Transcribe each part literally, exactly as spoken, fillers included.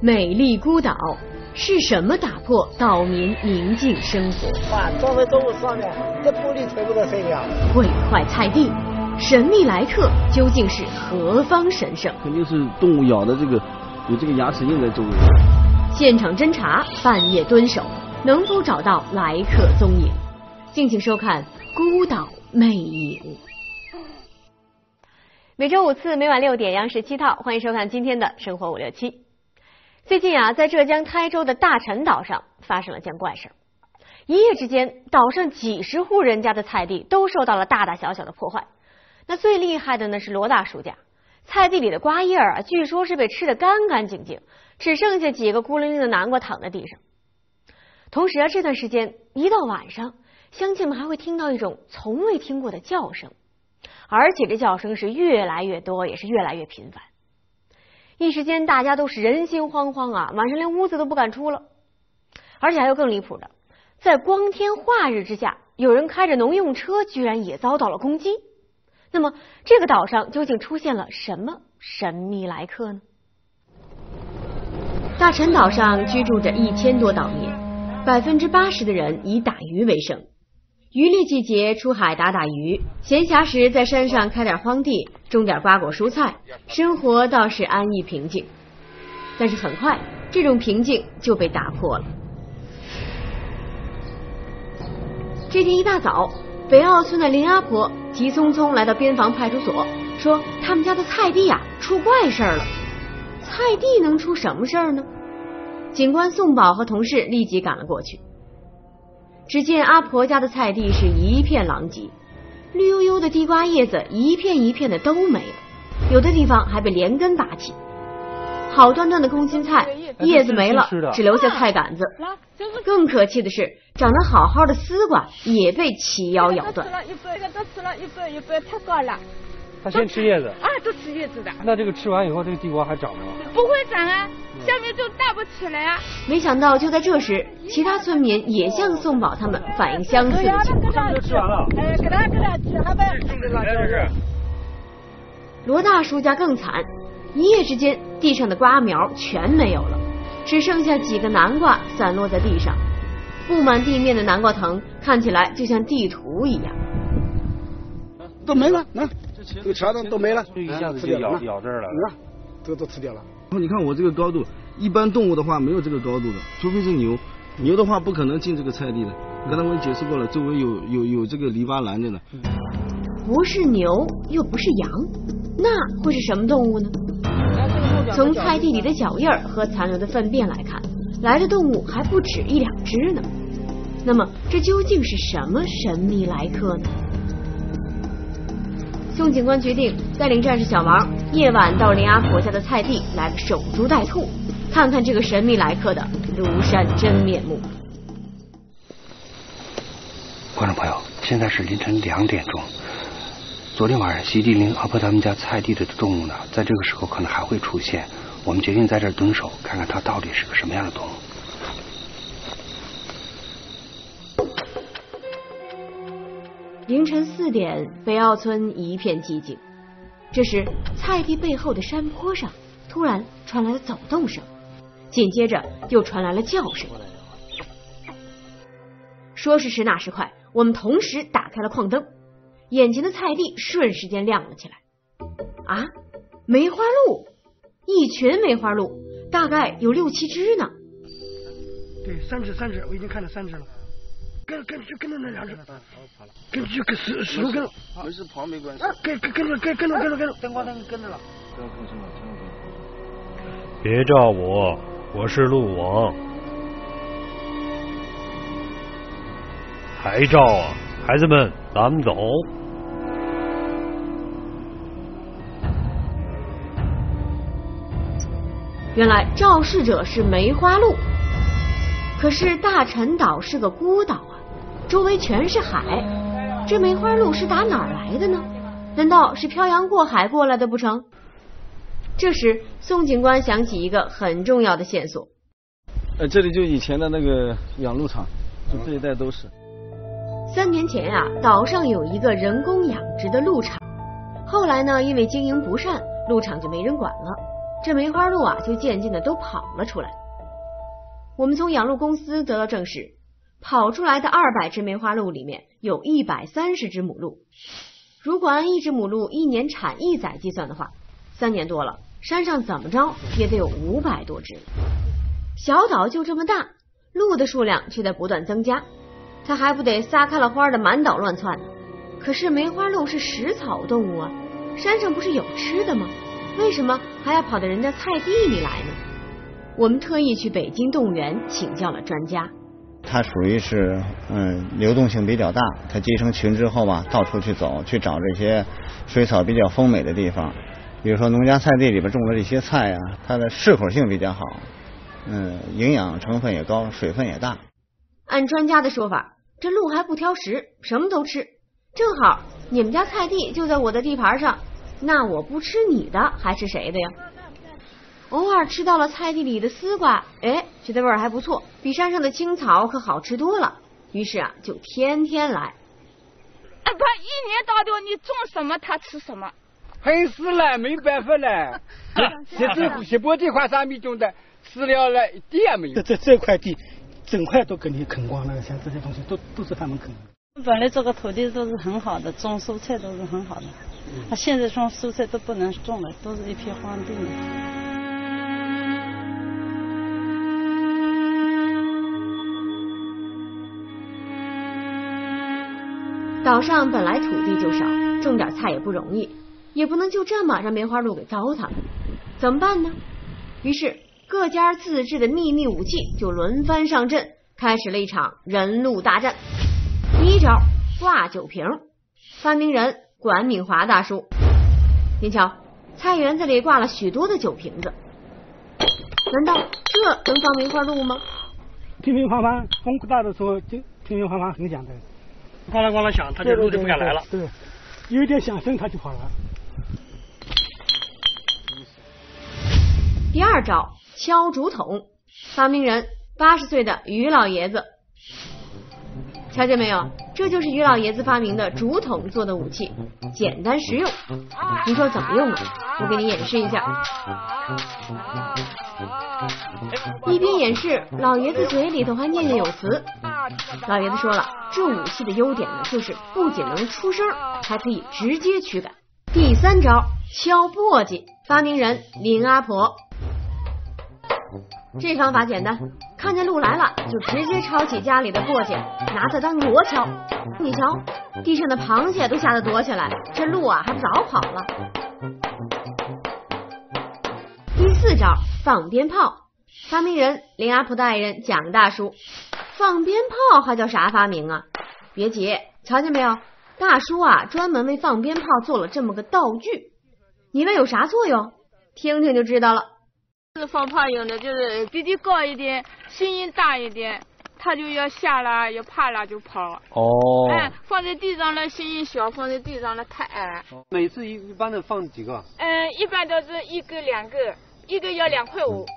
美丽孤岛是什么打破岛民宁静生活？ 哇，装在动物上面，这玻璃全部都碎掉。 毁坏菜地，神秘来客究竟是何方神圣？ 肯定是动物咬的，这个有这个牙齿印在周围。 现场侦查，半夜蹲守，能否找到来客踪影？敬请收看《孤岛魅影》。每周五次，每晚六点，央视七套，欢迎收看今天的《生活五六七》。最近啊，在浙江台州的大陈岛上发生了件怪事。一夜之间，岛上几十户人家的菜地都受到了大大小小的破坏。那最厉害的呢是罗大叔家，菜地里的瓜叶啊，据说是被吃得干干净净，只剩下几个孤零零的南瓜躺在地上。同时啊，这段时间一到晚上，乡亲们还会听到一种从未听过的叫声，而且这叫声是越来越多，也是越来越频繁。一时间大家都是人心惶惶啊，晚上连屋子都不敢出了。而且还有更离谱的，在光天化日之下，有人开着农用车居然也遭到了攻击。那么这个岛上究竟出现了什么神秘来客呢？大陈岛上居住着一千多岛民，百分之八十的人以打鱼为生。渔猎季节出海打打鱼，闲暇时在山上开点荒地，种点瓜果蔬菜，生活倒是安逸平静。但是很快，这种平静就被打破了。这天一大早，北澳村的林阿婆急匆匆来到边防派出所，说他们家的菜地啊出怪事了。菜地能出什么事儿呢？警官宋宝和同事立即赶了过去。只见阿婆家的菜地是一片狼藉，绿油油的地瓜叶子一片一片的都没了，有的地方还被连根拔起。好端端的空心菜叶子没了，只留下菜杆子。更可气的是，长得好好的丝瓜也被齐腰咬断。 这个都吃了一半，一半太高了。 他先吃叶子啊，都吃叶子的。 那这个吃完以后，这个地瓜还长吗？ 不会长啊，下面就大不起来啊。 没想到就在这时，其他村民也向宋宝他们反映相似的情况。 上面吃完了。 哎，给他给他吃，还不？ 这是。 罗大叔家更惨，一夜之间，地上的瓜苗全没有了，只剩下几个南瓜散落在地上。布满地面的南瓜藤看起来就像地图一样。 都没了，那这个墙上都没了， 就一下子就咬咬这儿了， 啊，这都吃掉了。 你看我这个高度，一般动物的话没有这个高度的，除非是牛，牛的话不可能进这个菜地的。刚才我解释过了，周围有有有这个篱笆拦着呢。 不是牛，又不是羊，那会是什么动物呢？从菜地里的脚印和残留的粪便来看，来的动物还不止一两只呢。那么这究竟是什么神秘来客呢？宋警官决定带领战士小王夜晚到林阿婆家的菜地来个守株待兔，看看这个神秘来客的庐山真面目。 观众朋友，现在是凌晨两点钟。昨天晚上袭击林阿婆他们家菜地的动物呢，在这个时候可能还会出现。我们决定在这儿蹲守，看看它到底是个什么样的动物。 凌晨四点，北澳村一片寂静。这时，菜地背后的山坡上突然传来了走动声，紧接着又传来了叫声。说时迟，那时快，我们同时打开了矿灯，眼前的菜地瞬时间亮了起来。啊，梅花鹿！一群梅花鹿，大概有六七只呢。 对，三只，三只，我已经看了三只了。跟跟就跟着那两只，跟就跟十十多根了。 没事，跑没关系。 跟跟跟着跟跟着跟着跟着， 灯光灯跟着了。不要吭声了，千万不要。 别照我，我是鹿王。还照啊，孩子们，咱们走。 原来肇事者是梅花鹿，可是大陈岛是个孤岛啊，周围全是海，这梅花鹿是打哪儿来的呢？难道是漂洋过海过来的不成？这时，宋警官想起一个很重要的线索。 呃，这里就以前的那个养鹿场，就这一带都是。 三年前啊，岛上有一个人工养殖的鹿场，后来呢，因为经营不善，鹿场就没人管了。 这梅花鹿啊就渐渐的都跑了出来。我们从养鹿公司得到证实，跑出来的二百只梅花鹿里面有一百三十只母鹿。如果按一只母鹿一年产一载计算的话，三年多了，山上怎么着也得有五百多只。小岛就这么大，鹿的数量却在不断增加，它还不得撒开了花的满岛乱窜呢。可是梅花鹿是食草动物啊，山上不是有吃的吗？为什么还要跑到人家菜地里来呢？我们特意去北京动物园请教了专家。 它属于是嗯流动性比较大，它结成群之后吧，到处去走，去找这些水草比较丰美的地方。比如说农家菜地里边种的这些菜啊，它的适口性比较好，嗯，营养成分也高，水分也大。 按专家的说法，这鹿还不挑食，什么都吃。正好你们家菜地就在我的地盘上，那我不吃你的还吃谁的呀？偶尔吃到了菜地里的丝瓜，哎，觉得味儿还不错，比山上的青草可好吃多了。于是啊，就天天来。 他一年到头你种什么他吃什么。 很死了，没办法了。这这这波地块上面种的，饲料了一点也没有。 这这这块地，整块都给你啃光了，像这些东西都都是他们啃的。 本来这个土地都是很好的，种蔬菜都是很好的，他现在种蔬菜都不能种了，都是一片荒地。 岛上本来土地就少，种点菜也不容易，也不能就这么让梅花鹿给糟蹋了，怎么办呢？于是各家自制的秘密武器就轮番上阵，开始了一场人鹿大战。第一招，挂酒瓶，发明人管敏华大叔。您瞧，菜园子里挂了许多的酒瓶子，难道这能放梅花鹿吗？ 乒乒乓乓，风大的时候就乒乒乓乓很响的。 咣啷咣啷响，它这鹿就不敢来了。 对，对对有一点响声它就跑了。 第二招，敲竹筒，发明人八十岁的于老爷子。瞧见没有，这就是于老爷子发明的竹筒做的武器，简单实用。你说怎么用呢？我给你演示一下。一边演示，老爷子嘴里头还念念有词。老爷子说了，这武器的优点呢，就是不仅能出声，还可以直接驱赶。第三招，敲簸箕，发明人林阿婆。这方法简单，看见鹿来了就直接抄起家里的簸箕，拿它当锣敲。你瞧，地上的螃蟹都吓得躲起来，这鹿啊还早跑了。第四招，放鞭炮，发明人林阿婆的爱人蒋大叔。放鞭炮还叫啥发明啊？别急，瞧见没有，大叔啊专门为放鞭炮做了这么个道具。你问有啥作用？听听就知道了。 是放炮用的，就是比地高一点，声音大一点，它就要下了，要怕了就跑。 哦。 哎，放在地上了声音小，放在地上了太矮。 每次一一般的放几个？ 嗯，一般都是一个两个，一个要两块五。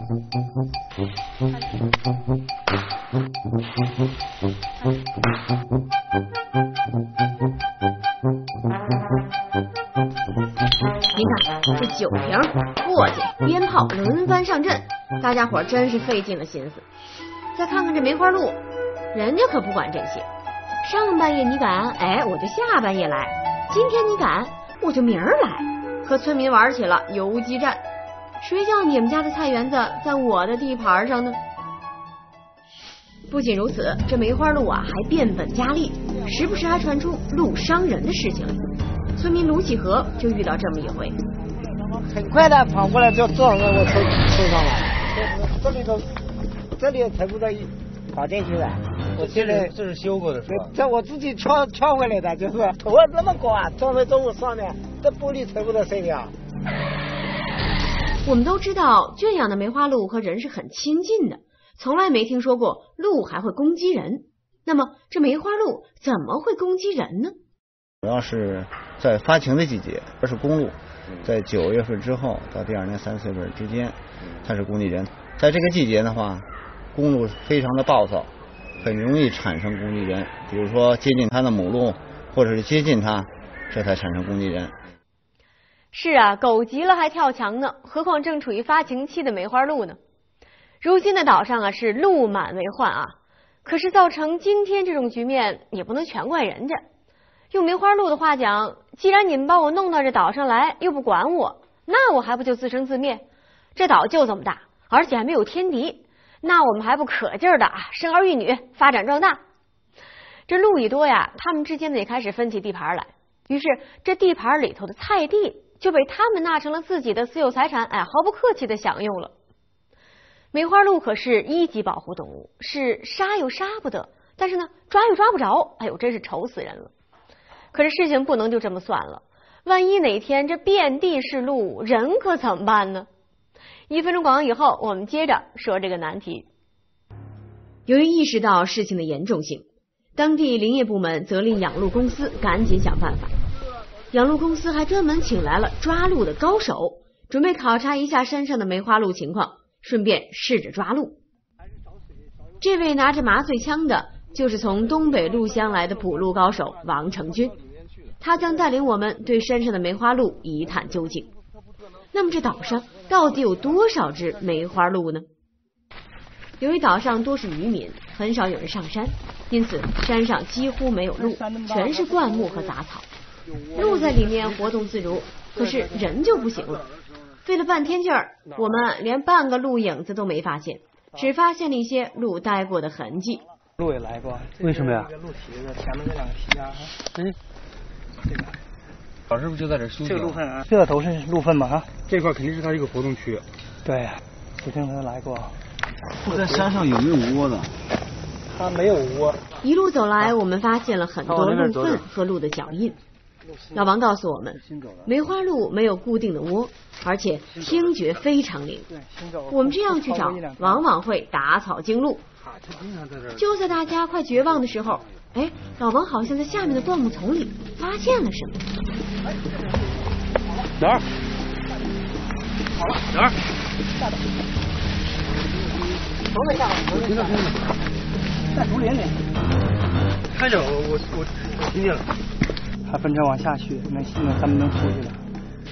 您看这酒瓶、簸箕、鞭炮轮番上阵，大家伙真是费尽了心思。再看看这梅花鹿，人家可不管这些，上半夜你敢，哎，我就下半夜来；今天你敢，我就明儿来，和村民玩起了游击战。谁叫你们家的菜园子在我的地盘上呢？不仅如此，这梅花鹿啊还变本加厉，时不时还传出鹿伤人的事情来。村民卢启和就遇到这么一回， 很快的跑过来就撞到我头头上了，这里头这里才不到一跑进去的。我现在这是修过的是吧？ 这我自己敲敲回来的，就是头啊这么高啊，撞在中午上面，这玻璃全部都碎掉。 我们都知道圈养的梅花鹿和人是很亲近的，从来没听说过鹿还会攻击人。那么这梅花鹿怎么会攻击人呢？ 主要是在发情的季节，这是公鹿，在九月份之后到第二年三四月份之间，它是攻击人。在这个季节的话，公鹿非常的暴躁，很容易产生攻击人，比如说接近它的母鹿，或者是接近它，这才产生攻击人。 是啊，狗急了还跳墙呢，何况正处于发情期的梅花鹿呢？如今的岛上啊是鹿满为患啊，可是造成今天这种局面也不能全怪人家。用梅花鹿的话讲，既然你们把我弄到这岛上来，又不管我，那我还不就自生自灭？这岛就这么大，而且还没有天敌，那我们还不可劲儿的生儿育女，发展壮大。这鹿一多呀，他们之间呢也开始分起地盘来，于是这地盘里头的菜地就被他们纳成了自己的私有财产，哎，毫不客气的享用了。梅花鹿可是一级保护动物，是杀又杀不得，但是呢抓又抓不着，哎呦，真是愁死人了。可是事情不能就这么算了，万一哪天这遍地是鹿，人可怎么办呢？一分钟广告以后，我们接着说这个难题。 由于意识到事情的严重性，当地林业部门责令养鹿公司赶紧想办法。养鹿公司还专门请来了抓鹿的高手，准备考察一下山上的梅花鹿情况，顺便试着抓鹿。这位拿着麻醉枪的就是从东北鹿乡来的捕鹿高手王成军，他将带领我们对山上的梅花鹿一探究竟。那么这岛上到底有多少只梅花鹿呢？由于岛上多是渔民，很少有人上山，因此山上几乎没有鹿，全是灌木和杂草。鹿在里面活动自如，可是人就不行了。费了半天劲儿，我们连半个鹿影子都没发现，只发现了一些鹿待过的痕迹。 鹿也来过， 为什么呀？ 这个鹿蹄子前面这两个蹄啊， 嗯， 这个老师不就在这休息？ 这个鹿粪啊，这都是鹿粪嘛啊， 这块肯定是它一个活动区。 对，指定他来过。 在山上有没有窝的？ 它没有窝。 一路走来，我们发现了很多鹿粪和鹿的脚印。老王告诉我们，梅花鹿没有固定的窝，而且听觉非常灵。我们这样去找，往往会打草惊鹿。就在大家快绝望的时候，哎，老王好像在下面的灌木丛里发现了什么。 哪儿？哪儿？ 从那下边，听到听到，在竹林里。开着，我我我我听见了。还奔着往下去，能能咱们能出去了。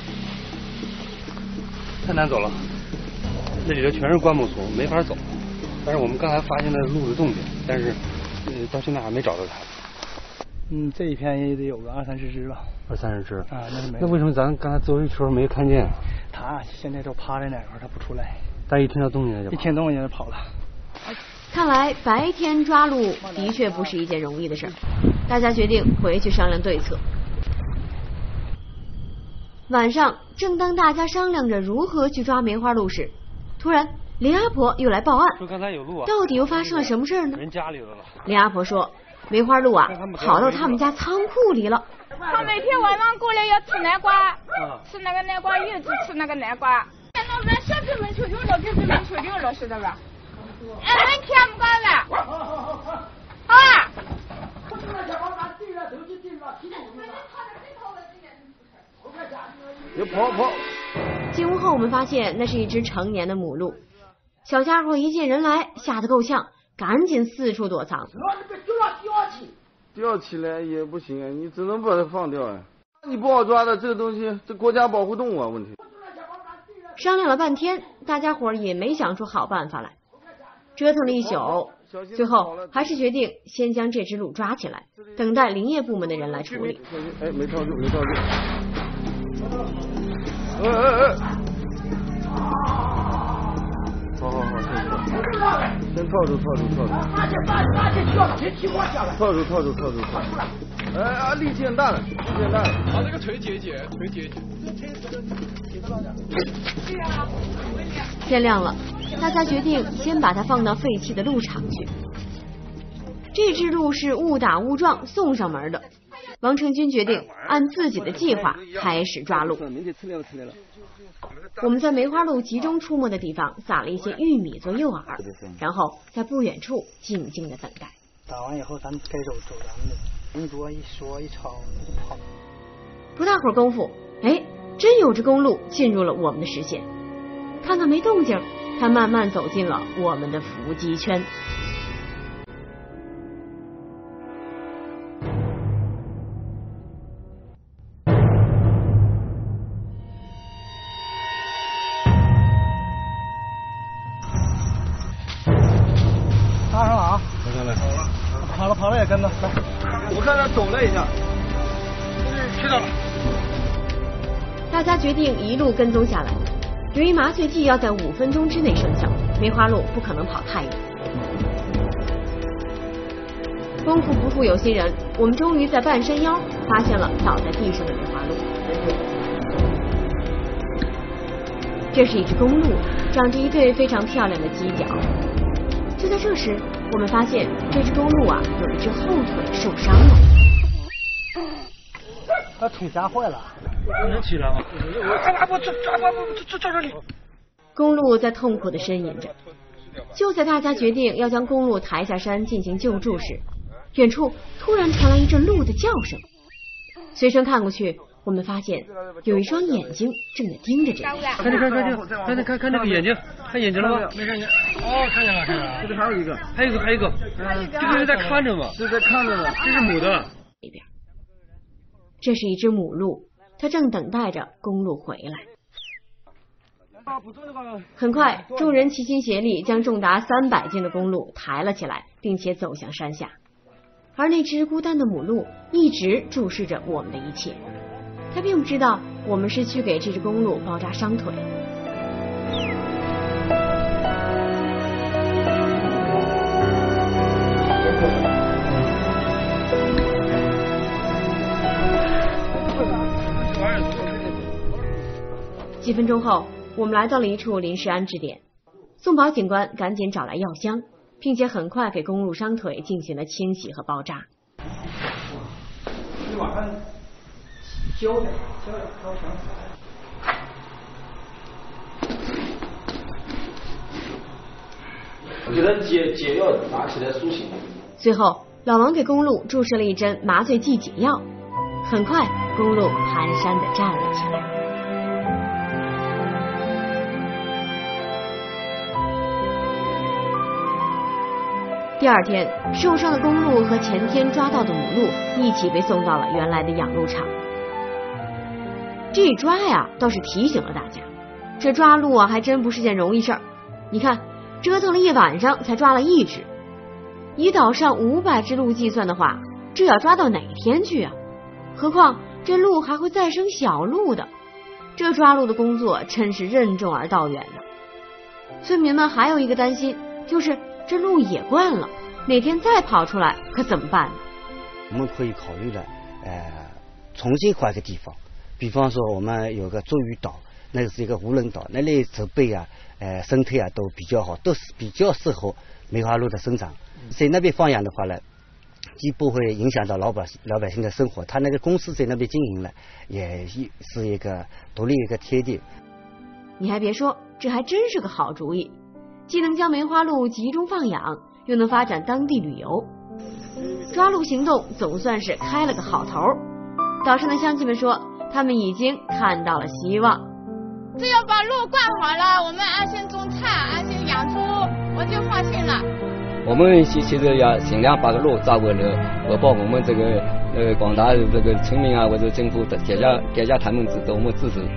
太难走了，那里头全是灌木丛，没法走。但是我们刚才发现了鹿的动静，但是呃到现在还没找到它。 嗯，这一片也得有个二三十只吧。 二三十只啊，那是没。 那为什么咱刚才走一圈没看见？ 它现在都趴在哪块，它不出来。 但一听到动静就跑。 一听动静就跑了。 看来白天抓鹿的确不是一件容易的事儿，大家决定回去商量对策。晚上，正当大家商量着如何去抓梅花鹿时，突然林阿婆又来报案， 说刚才有鹿啊， 到底又发生了什么事呢？ 人家里头了。 林阿婆说，梅花鹿啊跑到他们家仓库里了。 他每天晚上过来要吃南瓜，嗯、吃那个南瓜叶子，吃那个南瓜。那咱小区门抽丢了，给门抽丢了，是的吧？哎，门看不惯了。啊！ 别跑跑！ 进屋后，我们发现那是一只成年的母鹿。小家伙一见人来，吓得够呛，赶紧四处躲藏。 吊起来也不行啊，你只能把它放掉啊！你不好抓的这个东西，这国家保护动物啊，问题。 商量了半天，大家伙也没想出好办法来，折腾了一宿，最后还是决定先将这只鹿抓起来，等待林业部门的人来处理。 哎，没套住，没套住。哎哎哎！好好好，先套住，套住，套住。套住，套住，套住，套住。哎啊，力气很大的，力气很大的。 把这个腿解一解，腿解一解。 天亮了，大家决定先把它放到废弃的鹿场去。这只鹿是误打误撞送上门的。王成军决定按自己的计划开始抓鹿。我们在梅花鹿集中出没的地方撒了一些玉米做诱饵，然后在不远处静静的等待。 打完以后，咱们该走走咱们的，人多一说一吵就跑。 不大会儿功夫，哎，真有只公鹿进入了我们的视线。看看没动静，它慢慢走进了我们的伏击圈。 跟着来。 我看他抖了一下， 知道了。 大家决定一路跟踪下来。由于麻醉剂要在五分钟之内生效，梅花鹿不可能跑太远。功夫不负有心人，我们终于在半山腰发现了倒在地上的梅花鹿。这是一只公鹿，长着一对非常漂亮的犄角。就在这时，我们发现这只公鹿啊有一只后腿受伤了。 他腿夹坏了，能起来吗？我我这这这这这这里。 公鹿在痛苦地呻吟着。就在大家决定要将公鹿抬下山进行救助时，远处突然传来一阵鹿的叫声。随声看过去，我们发现有一双眼睛正在盯着这里。 看这看看这看这看看这个眼睛，看眼睛了吗？没看见。哦，看见了，看见了。 这边还有一个， 还有一个，还有一个，这是在看着吗？ 这在看着呢。 这是母的。 里边，这是一只母鹿，它正等待着公鹿回来。很快，众人齐心协力将重达三百斤的公鹿抬了起来，并且走向山下。而那只孤单的母鹿一直注视着我们的一切，它并不知道我们是去给这只公鹿包扎伤腿。几分钟后，我们来到了一处临时安置点，宋宝警官赶紧找来药箱，并且很快给公鹿伤腿进行了清洗和包扎。 你往上浇点，浇点烧香。 我给他解解药，拿起来苏醒。 随后，老王给公鹿注射了一针麻醉剂解药，很快，公鹿蹒跚地站了起来。第二天，受伤的公鹿和前天抓到的母鹿一起被送到了原来的养鹿场。这一抓呀，倒是提醒了大家，这抓鹿啊还真不是件容易事儿。你看，折腾了一晚上才抓了一只，以岛上五百只鹿计算的话，这要抓到哪天去啊？何况这鹿还会再生小鹿的，这抓鹿的工作真是任重而道远呢。村民们还有一个担心，就是这鹿野惯了，哪天再跑出来可怎么办呢？ 我们可以考虑了，呃，重新换个地方，比方说我们有个捉鱼岛，那是一个无人岛，那里植被啊，呃，生态啊都比较好，都是比较适合梅花鹿的生长。在那边放养的话呢，既不会影响到老百姓老百姓的生活，他那个公司在那边经营了，也是一个独立一个天地。 你还别说，这还真是个好主意。既能将梅花鹿集中放养，又能发展当地旅游，抓鹿行动总算是开了个好头。岛上的乡亲们说，他们已经看到了希望。 只要把鹿管好了，我们安心种菜，安心养猪，我就放心了。 我们现现在要尽量把个鹿抓回来，我帮我们这个呃广大的这个村民啊或者政府的感谢感谢他们给我们支持。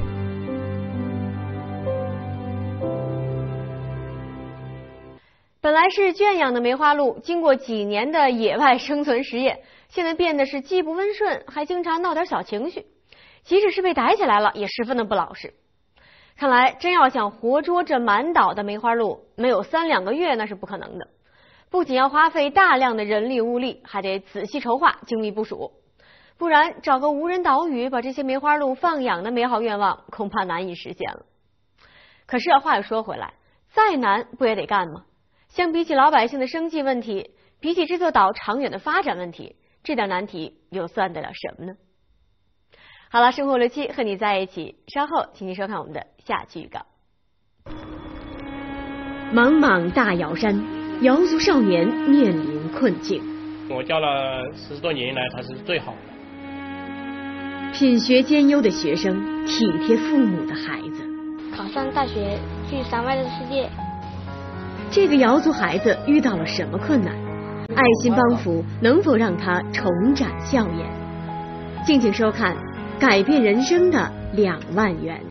本来是圈养的梅花鹿，经过几年的野外生存实验，现在变得是既不温顺，还经常闹点小情绪。即使是被逮起来了，也十分的不老实。看来真要想活捉这满岛的梅花鹿，没有三两个月那是不可能的。不仅要花费大量的人力物力，还得仔细筹划、精密部署，不然找个无人岛屿把这些梅花鹿放养的美好愿望，恐怕难以实现了。可是话又说回来，再难不也得干吗？相比起老百姓的生计问题，比起这座岛长远的发展问题，这点难题又算得了什么呢？好了，生活六期和你在一起，稍后请您收看我们的下期预告。 茫茫大瑶山，瑶族少年面临困境。 我教了十多年来，他是最好的。 品学兼优的学生，体贴父母的孩子。 考上大学，去山外的世界。 这个瑶族孩子遇到了什么困难？爱心帮扶能否让他重展笑颜？敬请收看《改变人生的两万元》。